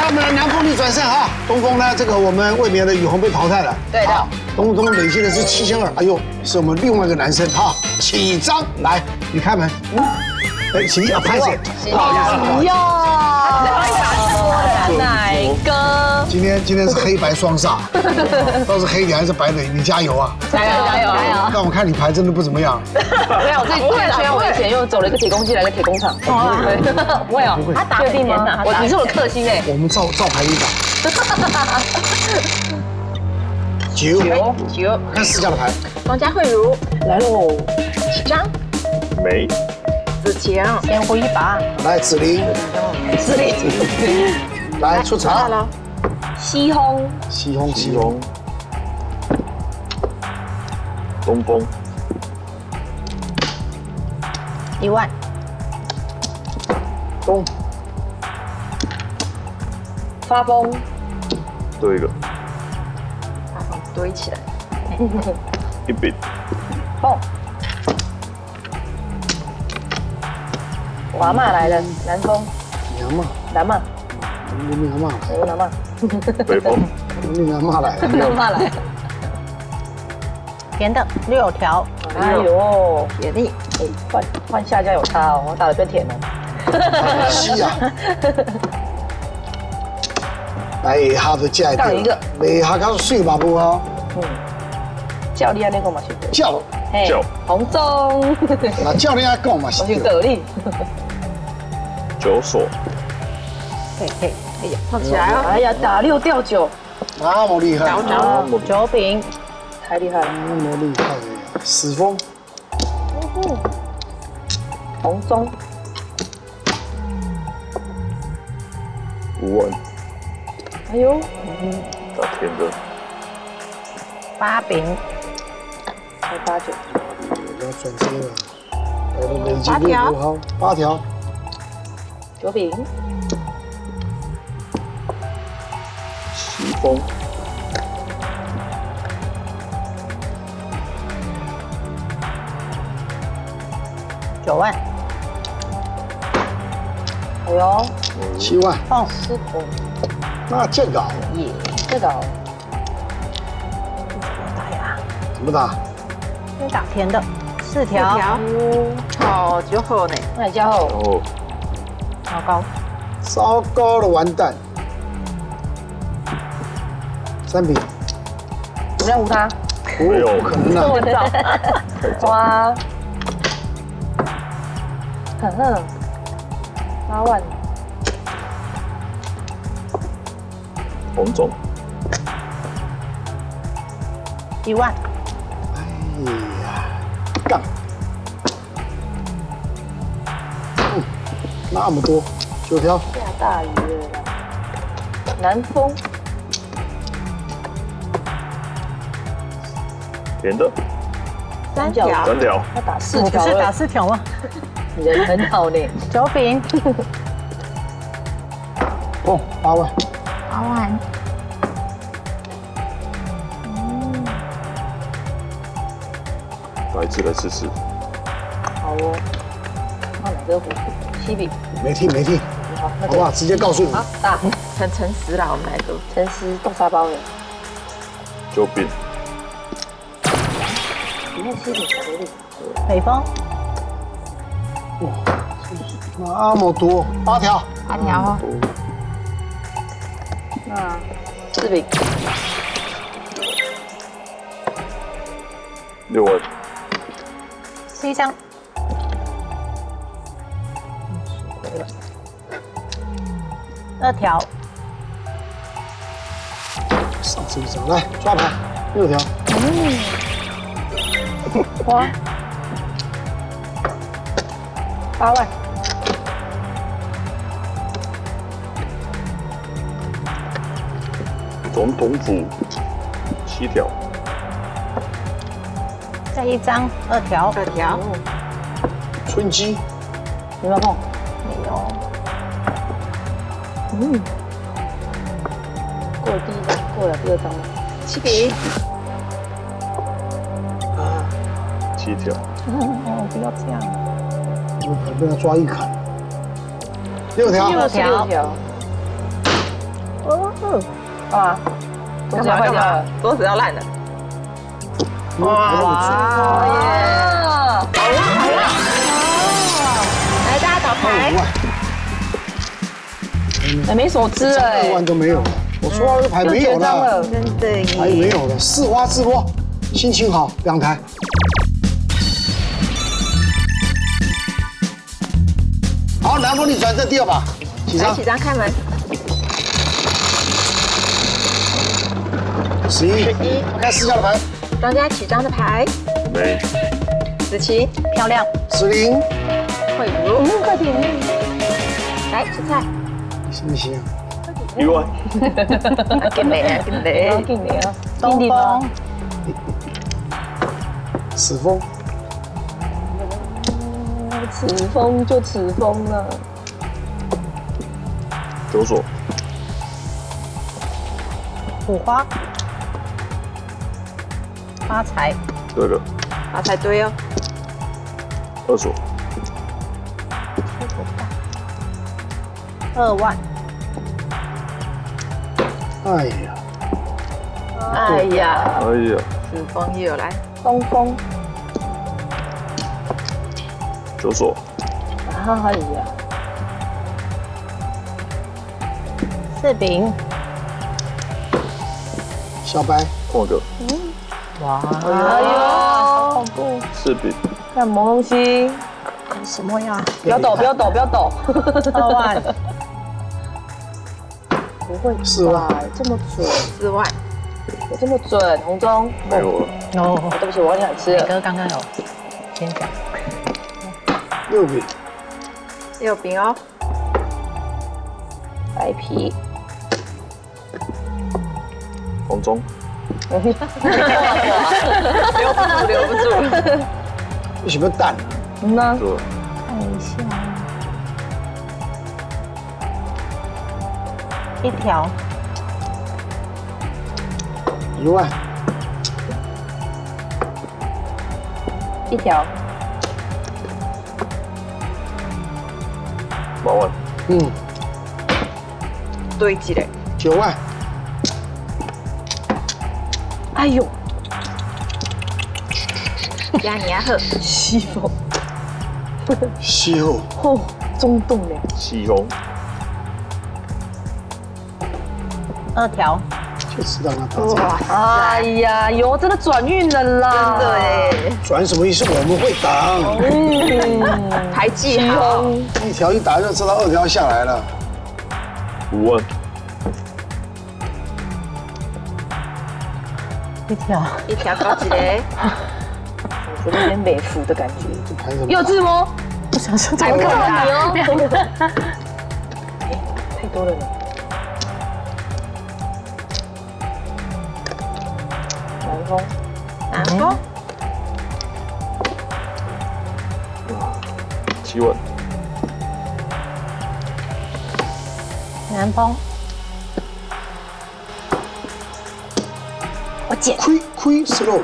我们的南风逆转胜哈，东风呢，这个我们卫冕的雨虹被淘汰了。 对的。 东风累积的是7200，哎呦，是我们另外一个男生哈，启章来，你开门。哎，启啊，拍谁？不好意思，不好意思。 奶哥， 今天是黑白双煞，到底是黑的还是白的？你加油啊！ 加油加油加油！ 但我看你牌真的不怎么样。 没有，这圈我以前又走了一个铁公鸡来个铁工厂。不会哦，他打确定吗？你是我克星哎。 我们照牌一打。9，看4家的牌。 王家慧茹来喽，启章， 梅， 子晴，先挥一把， 来子琳，来出场。 西轰， 东风 1万， 东， 发疯， 多一个发疯堆起来， 一饼， 碰，娃妈来了，南风， 娘嘛， 南嘛， 我们娘嘛， 南嘛， 北风， 我们娘嘛来了， 南嘛来了， 甜的6条， 哎呦，也腻，换下家有差哦，我打的变甜了， 是啊。来下就加一个，来下较水嘛不哦？ 教练那个嘛是对， 叫， 红中， 那教练爱讲嘛是我是得力， 九锁， 嘿，哎呀，放起来哦，哎呀，打6掉9， 那么厉害， 九饼， 太厉害了， 那么厉害，死风， 红中 5万， 哎呦， 打甜的 8饼， 才8、9， 要转这个，来了累积6头好，8条 9饼， 西风， 9万， 哎呦 ，7万， 碰 ，4头， 那这个耶，这个打呀， 怎么打？ 先打甜的4条， 哦，就好呢，那你加好， 然后糟糕， 糟糕了，完蛋，3饼， 我们要胡他， 没有不可能啊！ 我早，哇，8万， 红中， 1万， 哎呀，杠，那么多，9条， 下大雨了啦，南风， 甜的 3条， 3条， 要打4 我不条是打了， 4条吗？ 人很好呢， 9饼， 碰8万， 8万， 打一次来试试， 好哦，那哪个胡？7饼， 没听， 好，那好不好？直接告诉你， 好打，很诚实啦，我们来个诚实冻沙包的， 9饼， 里面7饼合理， 北风那么多，8条， 8条哦， 那4饼， 6万， 7张，2条， 上这一张，来抓牌，6条， 花8万， 总统府7条， 再1张2条，2条， 春姬， 有没有碰？ 没有， 过了第1张，过了第2张了，7饼， 7条， 哦，不要这样， 被他抓一砍，6条， 6条， 啊，桌子要坏掉了， 桌子要烂了。 哇！ 来，大家倒牌。 没手吃了 2万都没有了，我说到这牌没有了， 真的耶。 牌没有了，4花自落，心情好，2台。好，南风逆转胜第2把，起张来，起张开门。 11，看4家的牌庄家起张的牌， 没， 子琪漂亮， ，10， 慧茹， 快点， 来吃菜。 行不行？ 1万， 给没啊？给没？ 给你啊， 东风， 此风， 此风就此风了， 9锁， 五花，发财， 这个发财堆哦。 2锁， 2万， 哎呀， 哎呀， 哎呀， 子枫也有来。 东风， 9锁， 哎呀， 柿饼， 小白， 换个哇， 哎呦，恐怖， 柿饼， 干什么东西？ 什么呀？ 不要抖，不要抖，不要抖。 2万， 不会 4万， 这么准， 4万， 有这么准？红中， 没有了， 哦， 对不起，我很想吃磊了。 哥刚刚有先讲， 6饼， 6饼哦。 白皮， 红中， 留不住，留不住。 你什么蛋啊？ 呢？ 这看一下，1条， 1万， 一条， 8万， 堆积嘞。 9万， 哎呦， 加你啊呵， 西风， 西后， 哦，中洞嘞， 西红， 2条， 就知道他打这个哎呀，有真的转运了啦， 真的哎， 转什么意思？我们会挡， 牌技好。 1条一打就知道2条下来了。 5万， 1条， 1条高级嘞， 我觉得有点美服的感觉。 这牌怎么？ 幼稚吗？ 不想说还不看你哦，太多了呢。南风， 南风 7万， 南风， 我捡亏 slow，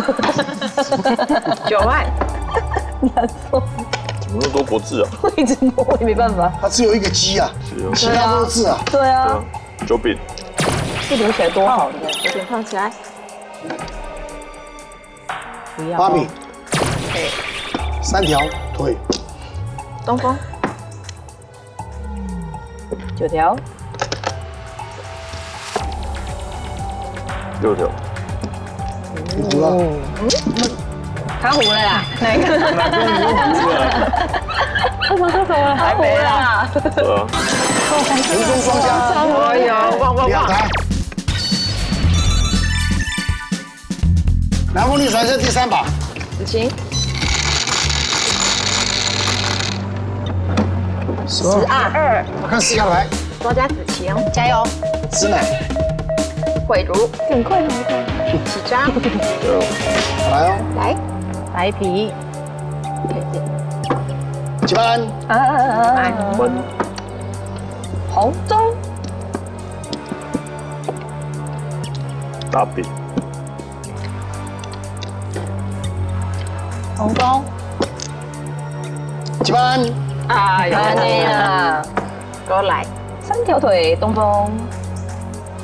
9万， 南风， 怎么那么多国字啊？ 我一直摸，我也没办法。 它只有一个鸡啊， 是啊， 其他都是字啊。 对啊对啊，，9饼， 这读起来多好，你看。 有点放起来。 不要， 8饼， 对， 3条腿， 东风 9条， 6条， 你胡了， 他糊了啦，哪一个？还没啦。 对啊， 红中双家哎呀，旺旺 2 旺！ 台。南风逆转胜第3把， 子晴 12，我看4家的牌， 庄家子晴， 加油， 直奶， 慧茹很快很起张， 对啊， 来哦， 来， 白皮， 7班， 快。 闷， 红中， 大饼， 红中， 7班， 哎安内啊， 给我来， 3条腿，东风，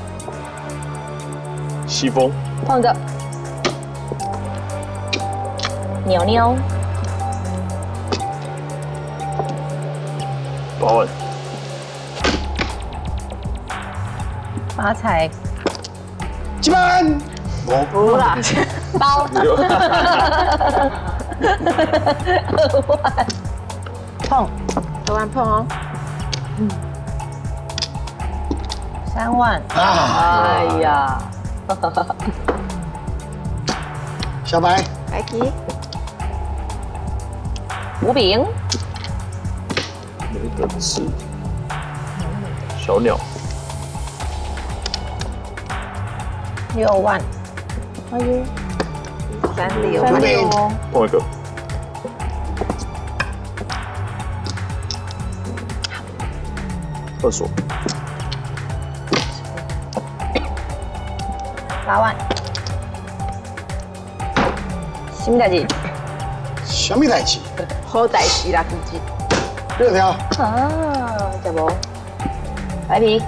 西风， 碰一个。鸟鸟， 8万， 发财， 基本不啦，包。 6， 碰 2万碰哦。 3万， 啊， 哎呀， 小白白棋五饼， 没得吃，小鸟， 6万， 哎呦， 36 五万。 饼碰一个，二锁， 8万， 什么代志？ 什么代志？ 好代志啦，估计。 6条， 啊，食无？白皮，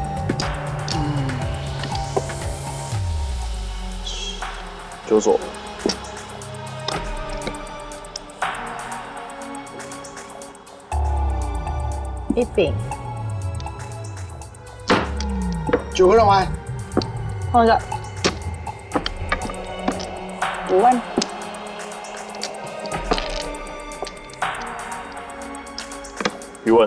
九锁， 一饼， 9个人玩， 碰一个。5万， 一万，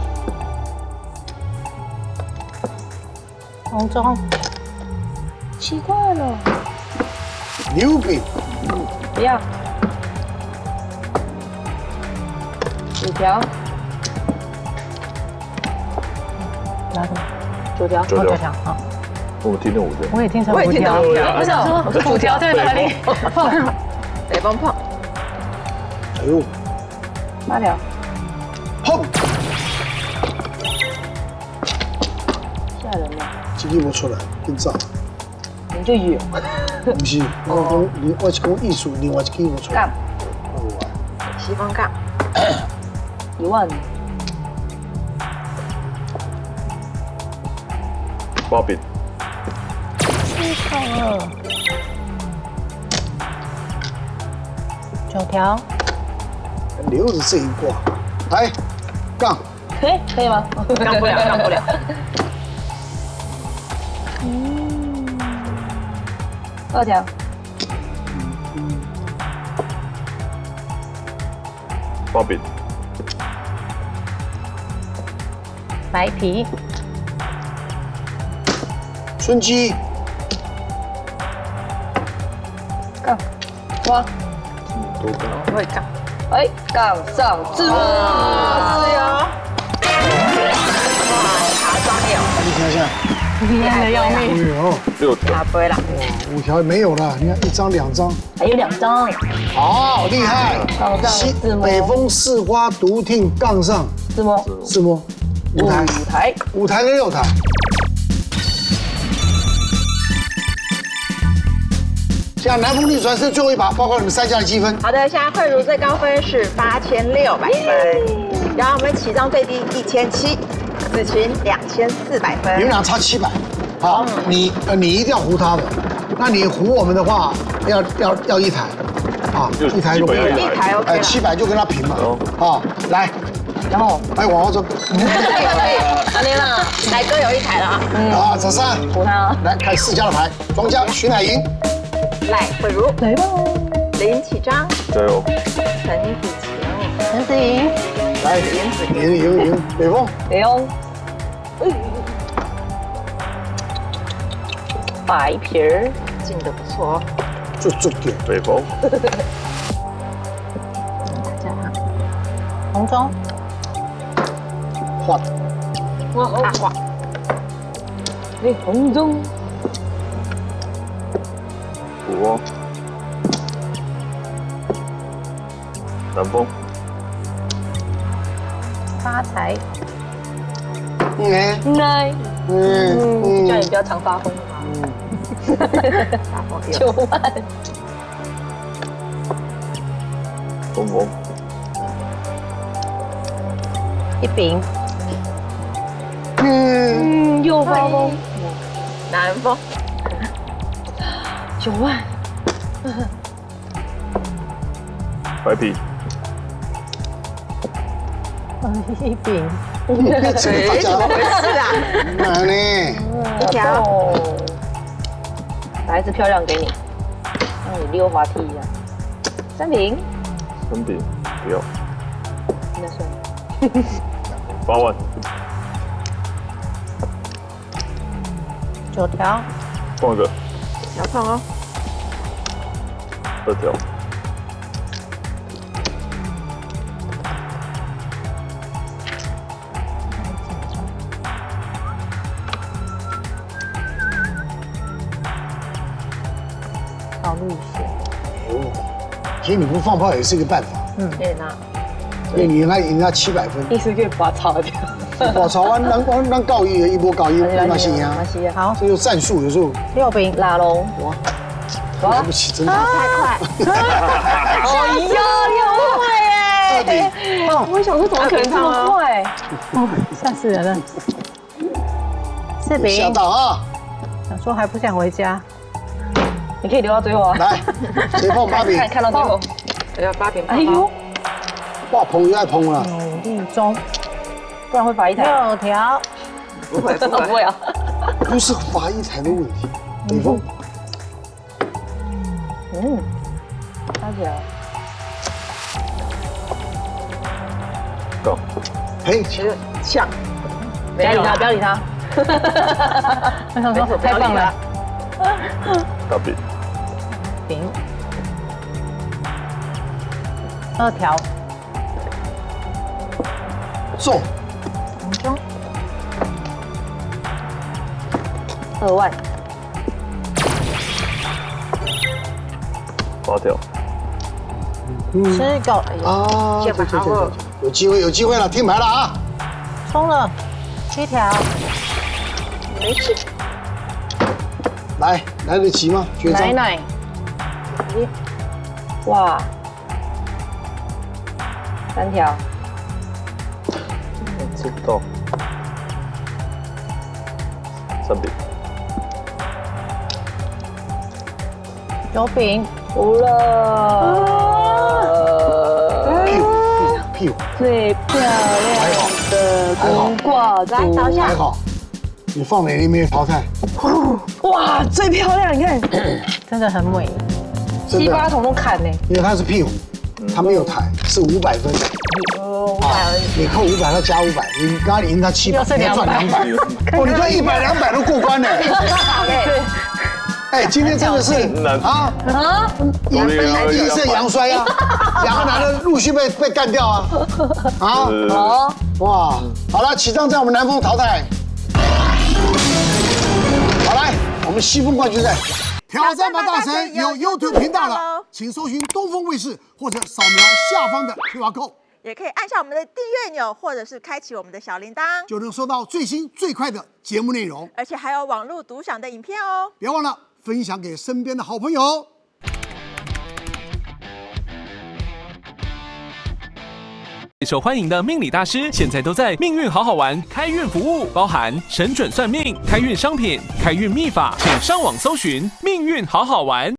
红中， 奇怪了， 6饼， 不要。5条， 拿什么？ 9条， 9条， 哦九条，好， 我听到5条， 我也听成我也 5条， 听成5条我想说5条在哪里？ 北风碰哎呦， 8条， 碰， 吓人了， 这个无出来，紧走。 你就有不是，我是讲艺术，另外一支无出来干。 西风杠 1万， 8饼， 9条， 留着这一挂，来杠， 嘿，可以吗？ 杠不了，杠不了。 2条， 8饼， 白皮， 春姬， 杠，哇， 多杠， 我会杠。 哎，杠上自我， 是哟。哇，茶庄有， 你想想， 厉害的要哎命， 呦， 6条， 茶杯啦。 5条没有了，你看1张2张， 还有2张， 好厉害！ 杠上自摸， 北风四花独听杠上自摸， 自摸5台 5台， ，5台跟6台。现在南风逆转是最后一把，报告你们3家的积分。 好的，现在慧茹最高分是8600分，然后我们起账最低1700，子群2400分。 你们俩差700，好，你一定要胡他的，那你胡我们的话，要1台，啊， 就 1台就可以基本要了。 一台 OK 了。 700就跟他平嘛，啊，来， 然后哎，往后走， 阿莲啦， 来哥有1台了啊， 啊，早上补他， 来看4家的牌，庄家徐乃莹， 来慧茹， 来吧， 林启章， 加油， 陈子晴， 陈思莹， 来，赢，北风， 北欧，白皮儿， 进的不错哦。 就点， 北风， 红中， 换， 大话， 哎，红中， 补哦，南风， 发财， 嗯来， 嗯叫你不要常发疯了吗？ 大风有。 9万， 东风， 一饼， 又发疯， 南风， 9万。 白皮一饼， 这个大家怎么回事啊？ 哪呢？ 一条， 哦，来一只漂亮给你，让你溜滑梯一样。3饼， 3饼不要那算了。 8万， 9条， 放一个小碰哦， 2条， 考虑一下。 其实你不放炮也是一个办法， 可以拿， 因为你赢他700分。 意思可以把它擦掉。 我操，咱告一波告一，那行啊， 好， 这就战术，有时候 6饼， 拉龙， 对不起，真的。 太快， 哎呀，你好快耶！ 2饼， 我想说怎么可能这么快？ 吓死人了。4 吓饼， 到啊！ 想说还不想回家， 你可以留到最后啊。 来，谁碰8饼？ 看到最后。 我要8饼， 哎呦， 哇，碰又爱碰了。 努力中， 不然会罚一台。 6条， 不会不会， 不会啊。 不是罚一台的问题，北风发起来。 高， 赔， 像， 不要理他，不要理他。 我想说太棒了， 大饼， 饼，2条， 中， 中 2万， 8条， 10个， 啊， 谢板好了， 有机会了，听牌了啊！ 冲了7条， 没事， 来得及吗？绝招， 奶，哇，3条， 知道，3饼， 9饼， 服了。 屁股， 最漂亮的公挂来找一下还，好，你放哪里没有淘汰？ 哇，最漂亮！你看真的很美。 真 7、8 的， 桶都砍呢。 因为它是屁股，它没有台，是500分。你扣500，他加500，你刚刚赢他700， 又是你要赚200。哦，你赚100、200都过关了。哎，今天真的是啊，夜色阳衰啊，两个男的陆续被干掉啊，啊， 好， 哇，好了，起账在我们南风淘汰。好来，我们西风冠军赛，挑战吧大神有 YouTube 频道了，请搜寻东风卫视或者扫描下方的 QR code， 也可以按下我们的订阅钮，或者是开启我们的小铃铛， 就能收到最新最快的节目内容， 而且还有网络独享的影片哦。 别忘了分享给身边的好朋友。 受欢迎的命理大师，现在都在命运好好玩开运服务，包含神准算命、开运商品、开运秘法，请上网搜寻命运好好玩。